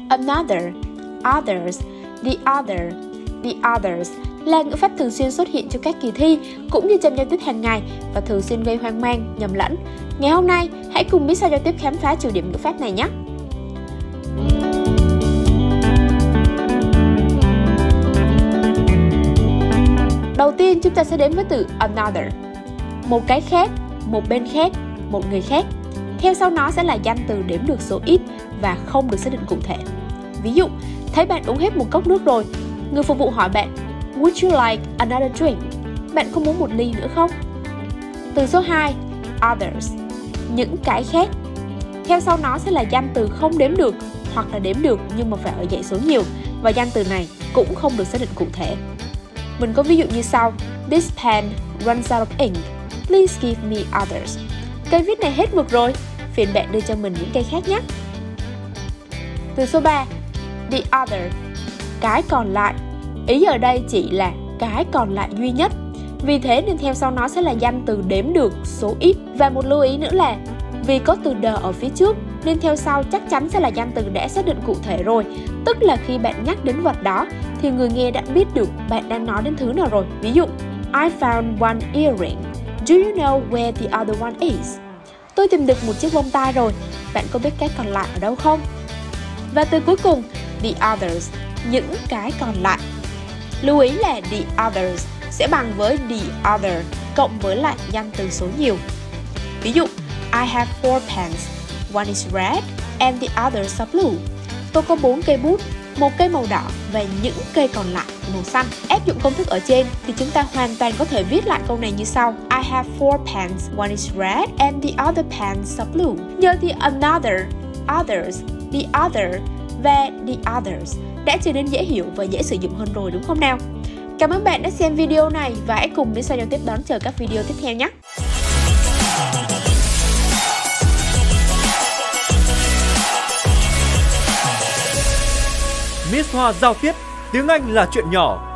another, others, the other, the others là ngữ pháp thường xuyên xuất hiện trong các kỳ thi cũng như trong giao tiếp hàng ngày và thường xuyên gây hoang mang, nhầm lẫn. Ngày hôm nay, hãy cùng biết sao giao tiếp khám phá trừ điểm ngữ pháp này nhé! Đầu tiên, chúng ta sẽ đến với từ another. Một cái khác, một bên khác, một người khác. Theo sau nó sẽ là danh từ đếm được số ít và không được xác định cụ thể. Ví dụ, thấy bạn uống hết một cốc nước rồi, người phục vụ hỏi bạn, would you like another drink? Bạn có muốn một ly nữa không? Từ số 2, others. Những cái khác. Theo sau nó sẽ là danh từ không đếm được hoặc là đếm được nhưng mà phải ở dãy số nhiều và danh từ này cũng không được xác định cụ thể. Mình có ví dụ như sau: This pen runs out of ink. Please give me others. Cây viết này hết mực rồi, phiền bạn đưa cho mình những cây khác nhé. Từ số 3, the other. Cái còn lại. Ý ở đây chỉ là cái còn lại duy nhất. Vì thế nên theo sau nó sẽ là danh từ đếm được số ít. Và một lưu ý nữa là vì có từ the ở phía trước nên theo sau chắc chắn sẽ là danh từ đã xác định cụ thể rồi. Tức là khi bạn nhắc đến vật đó thì người nghe đã biết được bạn đang nói đến thứ nào rồi. Ví dụ, I found one earring. Do you know where the other one is? Tôi tìm được một chiếc bông tai rồi. Bạn có biết cái còn lại ở đâu không? Và từ cuối cùng, the others. Những cái còn lại. Lưu ý là the others sẽ bằng với the other cộng với lại danh từ số nhiều. Ví dụ, I have 4 pens. One is red and the others are blue. Tôi có 4 cây bút, một cây màu đỏ và những cây còn lại màu xanh. Áp dụng công thức ở trên thì chúng ta hoàn toàn có thể viết lại câu này như sau: I have 4 pens, one is red and the other pens are blue. Nhờ thì another, others, the other và the others đã trở nên dễ hiểu và dễ sử dụng hơn rồi đúng không nào? Cảm ơn bạn đã xem video này và hãy cùng Miss Hoa giao tiếp đón chờ các video tiếp theo nhé! Miss Hoa giao tiếp, tiếng Anh là chuyện nhỏ.